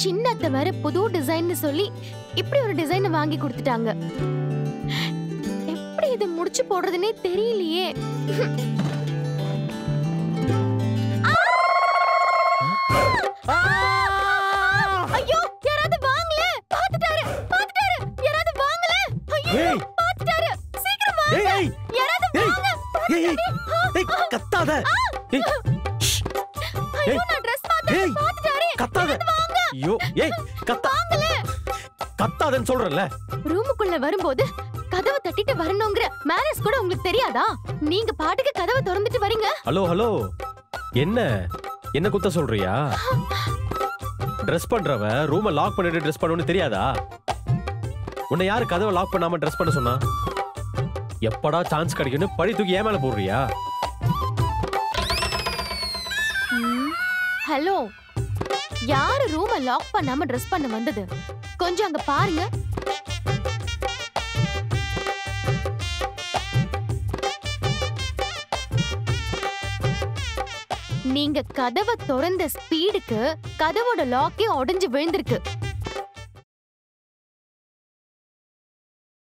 சின்ன அத்தை வேற புது டிசைன்னு சொல்லி இப்படி ஒரு டிசைன் வாங்கி கொடுத்துட்டாங்க. எப்படி இது முடிச்சு போடுறதுனே தெரியலையே. ஐயோ, யாராவது வாங்களே. பாத்துட்டாரு. யாராவது வாங்களே. ஐயோ, பாத்துட்டாரு. சீக்கிரம் வாங்க. யாராவது வாங்க. ஏய் கத்தாத. ஐயோ, நான் Dress பார்த்தேன். பாத்துட்டாரு. கத்தாத. ஐயோ, ஏய் கத்தாதன்னு சொல்றல. ரூமுக்குள்ள வரும்போது கதவை தட்டிட்டு வரணும்ங்கற மேனர்ஸ் கூட உங்களுக்கு தெரியாதா? நீங்க பாட்டுக்கு கதவை திறந்துட்டு வரீங்க. ஹலோ என்ன குத்த சொல்றியா? Dress பண்றவ ரூமை லாக் பண்ணிட்டு Dress பண்ணனும்னு தெரியாதா? உன்னை யாரு கதவை லாக் பண்ணாம Dress பண்ண சொன்னா? எப்படா சான்ஸ் கிடைக்கும்னு பழி தூக்கி ஏன் மேல போடுறியா? ஹலோ, யாரு ரூமை லாக் பண்ணாம Dress பண்ண வந்தது? கொஞ்சம் அங்க பாருங்க. நீங்க கதவை திறந்த ஸ்பீடுக்கு கதவோட லாக்கே உடைஞ்சு விழுந்திருக்கு.